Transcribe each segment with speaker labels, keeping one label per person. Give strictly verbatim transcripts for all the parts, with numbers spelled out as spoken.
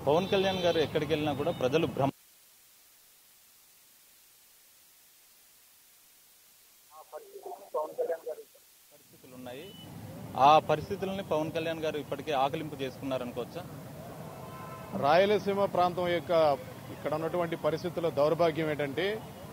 Speaker 1: పవన్ కళ్యాణ్ గారు ఎక్కడికి వెళ్ళినా కూడా ప్రజలు భ్రమ పరిస్థితులు ఉన్నాయి. ఆ పరిస్థితులని పవన్ కళ్యాణ్ గారు ఇప్పటికే ఆకలింపు చేసుకున్నారనుకోవచ్చా?
Speaker 2: రాయలసీమ ప్రాంతం యొక్క ఇక్కడ ఉన్నటువంటి పరిస్థితుల దౌర్భాగ్యం ఏంటంటే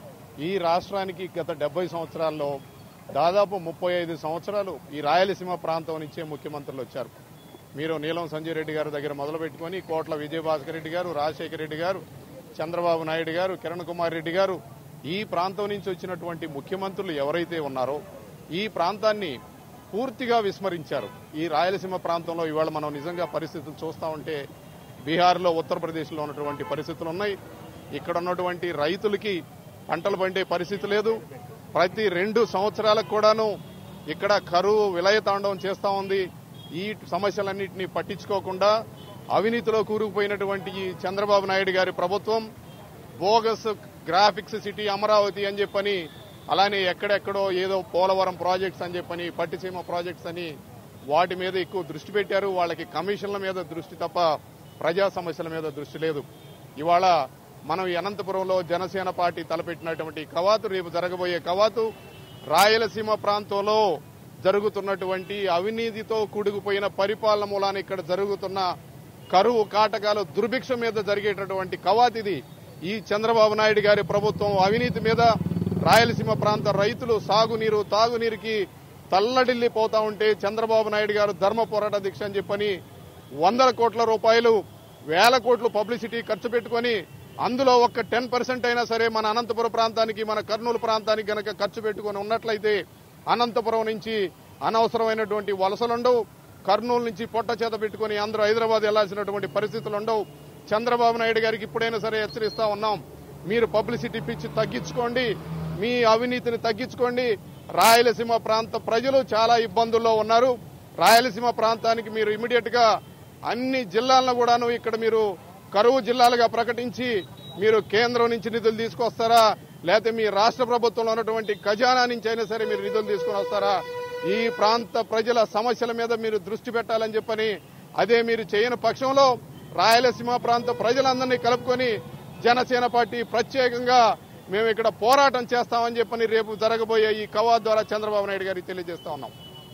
Speaker 2: ఈ రాష్ట్రానికి గత డెబ్బై సంవత్సరాల్లో దాదాపు ముప్పై ఐదు సంవత్సరాలు ఈ రాయలసీమ ప్రాంతం నుంచే ముఖ్యమంత్రులు వచ్చారు. మీరు నీలం సంజయ్ రెడ్డి గారి దగ్గర మొదలు పెట్టుకుని కోట్ల విజయభాస్కర్ రెడ్డి గారు, రాజశేఖర రెడ్డి గారు, చంద్రబాబు నాయుడు గారు, కిరణ్ కుమార్ రెడ్డి గారు, ఈ ప్రాంతం నుంచి వచ్చినటువంటి ముఖ్యమంత్రులు ఎవరైతే ఉన్నారో ఈ ప్రాంతాన్ని పూర్తిగా విస్మరించారు. ఈ రాయలసీమ ప్రాంతంలో ఇవాళ మనం నిజంగా పరిస్థితులు చూస్తా ఉంటే బీహార్లో, ఉత్తరప్రదేశ్లో ఉన్నటువంటి పరిస్థితులు ఉన్నాయి. ఇక్కడ ఉన్నటువంటి రైతులకి పంటలు పండే పరిస్థితి లేదు. ప్రతి రెండు సంవత్సరాలకు కూడాను ఇక్కడ కరువు విలయతాండవం చేస్తా ఉంది. ఈ సమస్యలన్నింటినీ పట్టించుకోకుండా అవినీతిలో కూరుకుపోయినటువంటి ఈ చంద్రబాబు నాయుడు గారి ప్రభుత్వం బోగస్ గ్రాఫిక్స్ సిటీ అమరావతి అని చెప్పని, అలానే ఎక్కడెక్కడో ఏదో పోలవరం ప్రాజెక్ట్స్ అని చెప్పని, పట్టిసీమ ప్రాజెక్ట్స్ అని వాటి మీద ఎక్కువ దృష్టి పెట్టారు. వాళ్ళకి కమిషన్ల మీద దృష్టి తప్ప ప్రజా సమస్యల మీద దృష్టి లేదు. ఇవాళ మనం ఈ అనంతపురంలో జనసేన పార్టీ తలపెట్టినటువంటి కవాతు, రేపు జరగబోయే కవాతు రాయలసీమ ప్రాంతంలో జరుగుతున్నటువంటి అవినీతితో కూడుకుపోయిన పరిపాలన మూలాన ఇక్కడ జరుగుతున్న కరువు కాటకాలు, దుర్భిక్షం మీద జరిగేటటువంటి కవాతిది. ఈ చంద్రబాబు నాయుడు గారి ప్రభుత్వం అవినీతి మీద రాయలసీమ ప్రాంత రైతులు సాగునీరు, తాగునీరుకి తల్లడిల్లిపోతా ఉంటే చంద్రబాబు నాయుడు గారు ధర్మ పోరాట దీక్ష అని చెప్పని వందల కోట్ల రూపాయలు, వేల కోట్లు పబ్లిసిటీ ఖర్చు పెట్టుకుని అందులో ఒక్క టెన్ పర్సెంట్ అయినా సరే మన అనంతపురం ప్రాంతానికి, మన కర్నూలు ప్రాంతానికి గనక ఖర్చు పెట్టుకుని ఉన్నట్లయితే అనంతపురం నుంచి అనవసరమైనటువంటి వలసలుండవు. కర్నూలు నుంచి పొట్ట చేత పెట్టుకుని అందరూ హైదరాబాద్ వెళ్లాల్సినటువంటి పరిస్థితులు ఉండవు. చంద్రబాబు నాయుడు గారికి ఇప్పుడైనా సరే హెచ్చరిస్తా ఉన్నాం, మీరు పబ్లిసిటీ పిచ్చి తగ్గించుకోండి, మీ అవినీతిని తగ్గించుకోండి. రాయలసీమ ప్రాంత ప్రజలు చాలా ఇబ్బందుల్లో ఉన్నారు. రాయలసీమ ప్రాంతానికి మీరు ఇమీడియట్ గా అన్ని జిల్లాలను కూడాను ఇక్కడ మీరు కరువు జిల్లాలుగా ప్రకటించి మీరు కేంద్రం నుంచి నిధులు తీసుకొస్తారా, లేకపోతే మీ రాష్ట్ర ప్రభుత్వంలో ఉన్నటువంటి ఖజానా నుంచి అయినా సరే మీరు నిధులు తీసుకుని వస్తారా? ఈ ప్రాంత ప్రజల సమస్యల మీద మీరు దృష్టి పెట్టాలని చెప్పని, అదే మీరు చేయని పక్షంలో రాయలసీమ ప్రాంత ప్రజలందరినీ కలుపుకొని జనసేన పార్టీ ప్రత్యేకంగా మేము ఇక్కడ పోరాటం చేస్తామని చెప్పని రేపు జరగబోయే ఈ కవాతు ద్వారా చంద్రబాబు నాయుడు గారికి తెలియజేస్తా ఉన్నాం.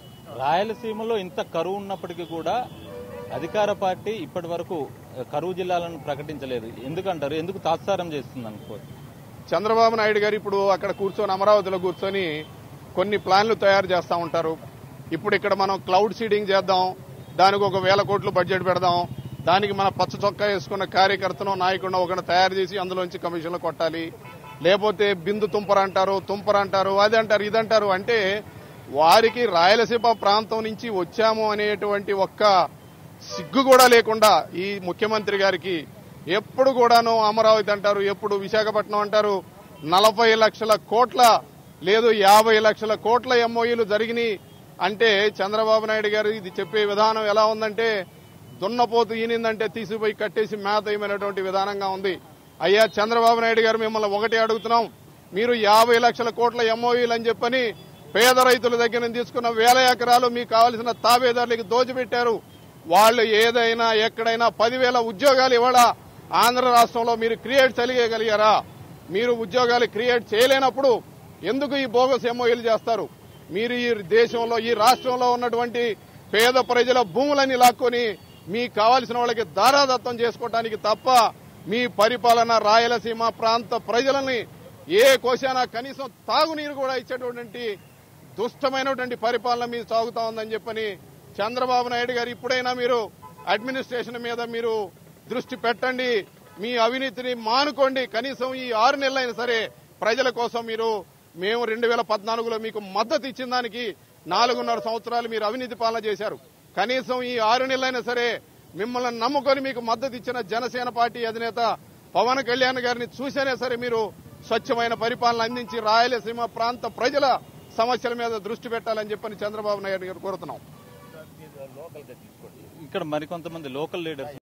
Speaker 1: రాయలసీమలో ఇంత కరువు ఉన్నప్పటికీ కూడా అధికార పార్టీ ఇప్పటి వరకు కరువు జిల్లాలను ప్రకటించలేదు. ఎందుకంటారు? ఎందుకు తాత్సారం చేస్తుంది అనుకో?
Speaker 2: చంద్రబాబు నాయుడు గారు ఇప్పుడు అక్కడ కూర్చొని అమరావతిలో కూర్చొని కొన్ని ప్లాన్లు తయారు చేస్తూ ఉంటారు. ఇప్పుడు ఇక్కడ మనం క్లౌడ్ సీడింగ్ చేద్దాం, దానికి ఒక వేల కోట్లు బడ్జెట్ పెడదాం, దానికి మన పచ్చ చొక్కా వేసుకున్న కార్యకర్తను, నాయకుడిని ఒకటి తయారు చేసి అందులోంచి కమిషన్లు కొట్టాలి. లేకపోతే బిందు తుంపర అంటారు, తుంపర అంటారు, అది అంటారు, ఇదంటారు. అంటే వారికి రాయలసీమ ప్రాంతం నుంచి వచ్చాము అనేటువంటి ఒక్క సిగ్గు కూడా లేకుండా ఈ ముఖ్యమంత్రి గారికి ఎప్పుడు కూడాను అమరావతి అంటారు, ఎప్పుడు విశాఖపట్నం అంటారు. నలభై లక్షల కోట్ల లేదు యాభై లక్షల కోట్ల ఎంఓయూలు జరిగినాయి అంటే చంద్రబాబు నాయుడు గారు ఇది చెప్పే విధానం ఎలా ఉందంటే దున్నపోతు ఈనిందంటే తీసిపోయి కట్టేసి మేతయమైనటువంటి విధానంగా ఉంది. అయ్యా చంద్రబాబు నాయుడు గారు, మిమ్మల్ని ఒకటి అడుగుతున్నాం, మీరు యాభై లక్షల కోట్ల ఎంఓయూలు అని చెప్పని పేద రైతుల దగ్గర నుంచి తీసుకున్న వేల ఎకరాలు మీకు కావలసిన తాబేదారులకి దోచిపెట్టారు. వాళ్ళు ఏదైనా ఎక్కడైనా పదివేల ఉద్యోగాలు ఇవాళ ఆంధ్ర రాష్ట్రంలో మీరు క్రియేట్ చేయగలిగారా? మీరు ఉద్యోగాలు క్రియేట్ చేయలేనప్పుడు ఎందుకు ఈ బోగస్ ఎంఓయూలు చేస్తారు? మీరు ఈ దేశంలో, ఈ రాష్ట్రంలో ఉన్నటువంటి పేద ప్రజల భూములన్నీ లాక్కొని మీకు కావాల్సిన వాళ్ళకి దారాదత్తం చేసుకోవడానికి తప్ప మీ పరిపాలన రాయలసీమ ప్రాంత ప్రజలని ఏ కోశానా కనీసం తాగునీరు కూడా ఇచ్చేటువంటి దుష్టమైనటువంటి పరిపాలన మీద సాగుతా ఉందని చెప్పని చంద్రబాబు నాయుడు గారు ఇప్పుడైనా మీరు అడ్మినిస్ట్రేషన్ మీద మీరు దృష్టి పెట్టండి, మీ అవినీతిని మానుకోండి. కనీసం ఈ ఆరు నెలలైనా సరే ప్రజల కోసం మీరు, మేము రెండు వేల పద్నాలుగులో మీకు మద్దతు ఇచ్చిన దానికి నాలుగున్నర సంవత్సరాలు మీరు అవినీతి పాలన చేశారు. కనీసం ఈ ఆరు నెలలైనా సరే మిమ్మల్ని నమ్ముకొని మీకు మద్దతు ఇచ్చిన జనసేన పార్టీ అధినేత పవన్ కళ్యాణ్ గారిని చూసేనే సరే మీరు స్వచ్ఛమైన పరిపాలన అందించి రాయలసీమ ప్రాంత ప్రజల సమస్యల మీద దృష్టి పెట్టాలని చెప్పని చంద్రబాబు నాయుడు గారు కోరుతున్నాం.
Speaker 1: ఇక్కడ మరికొంతమంది లోకల్ లీడర్స్